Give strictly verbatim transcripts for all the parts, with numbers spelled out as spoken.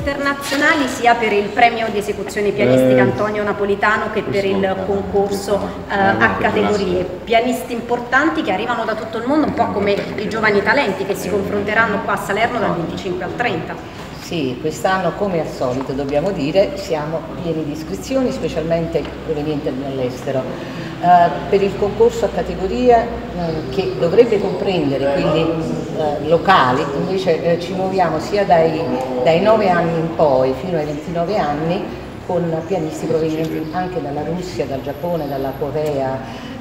internazionali sia per il premio di esecuzione pianistica Antonio Napolitano che per il concorso eh, a categorie. Pianisti importanti che arrivano da tutto il mondo, un po' come i giovani talenti che si confronteranno qua a Salerno dal venticinque al trenta. Sì, quest'anno come al solito dobbiamo dire siamo pieni di iscrizioni, specialmente provenienti dall'estero. Uh, per il concorso a categoria uh, che dovrebbe comprendere quelli uh, locali, invece uh, ci muoviamo sia dai, dai nove anni in poi fino ai ventinove anni con pianisti provenienti anche dalla Russia, dal Giappone, dalla Corea,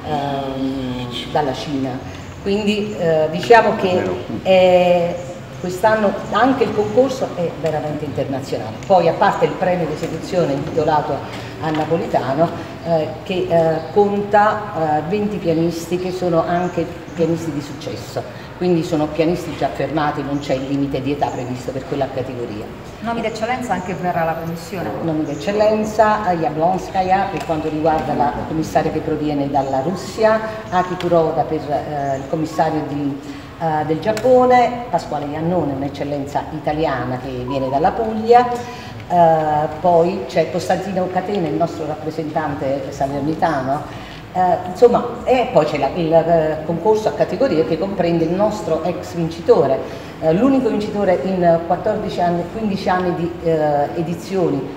uh, dalla Cina. Quindi uh, diciamo che è quest'anno anche il concorso è veramente internazionale. Poi a parte il premio di esecuzione intitolato a Napolitano eh, che eh, conta eh, venti pianisti che sono anche pianisti di successo, quindi sono pianisti già affermati, non c'è il limite di età previsto per quella categoria. Nomi d'eccellenza anche per la commissione? Nomi d'eccellenza, Jablonskaya per quanto riguarda la commissaria che proviene dalla Russia, Aki Kuroda per eh, il commissario di Uh, del Giappone, Pasquale Iannone, un'eccellenza italiana che viene dalla Puglia, uh, poi c'è Costantino Catena, il nostro rappresentante salernitano, uh, insomma, e poi c'è il uh, concorso a categorie che comprende il nostro ex vincitore, uh, l'unico vincitore in quattordici anni, quindici anni di uh, edizioni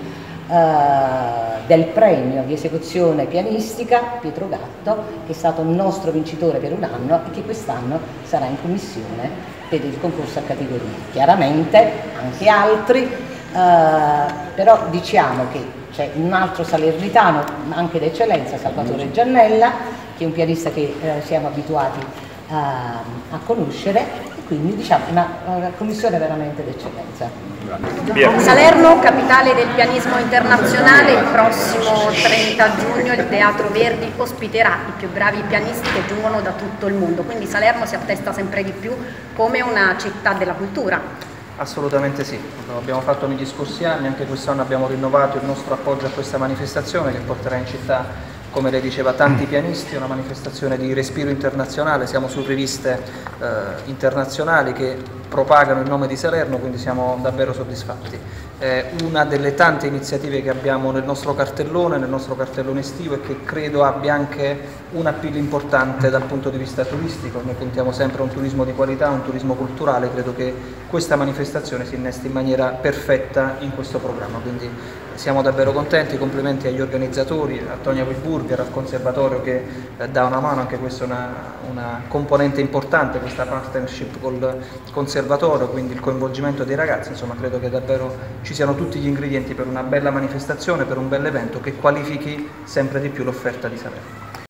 Uh, del premio di esecuzione pianistica, Pietro Gatto, che è stato il nostro vincitore per un anno e che quest'anno sarà in commissione per il concorso a categoria. Chiaramente anche altri, uh, però diciamo che c'è un altro salernitano, anche d'eccellenza, Salvatore Giannella, che è un pianista che uh, siamo abituati uh, a conoscere, e quindi diciamo una, una commissione veramente d'eccellenza. Salerno, capitale del pianismo internazionale, il prossimo trenta giugno il Teatro Verdi ospiterà i più bravi pianisti che giungono da tutto il mondo, quindi Salerno si attesta sempre di più come una città della cultura. Assolutamente sì, lo abbiamo fatto negli scorsi anni, anche quest'anno abbiamo rinnovato il nostro appoggio a questa manifestazione che porterà in città, come lei diceva, tanti pianisti, una manifestazione di respiro internazionale, siamo su riviste eh, internazionali che propagano il nome di Salerno, quindi siamo davvero soddisfatti. È una delle tante iniziative che abbiamo nel nostro cartellone, nel nostro cartellone estivo, e che credo abbia anche un appeal importante dal punto di vista turistico. Noi puntiamo sempre a un turismo di qualità, un turismo culturale, credo che questa manifestazione si innesti in maniera perfetta in questo programma, quindi siamo davvero contenti, complimenti agli organizzatori, a Tonia Wilburger, al Conservatorio che eh, dà una mano, anche questa è una, una componente importante, questa partnership col Conservatorio, quindi il coinvolgimento dei ragazzi, insomma credo che davvero ci siano tutti gli ingredienti per una bella manifestazione, per un bel evento che qualifichi sempre di più l'offerta di Salerno.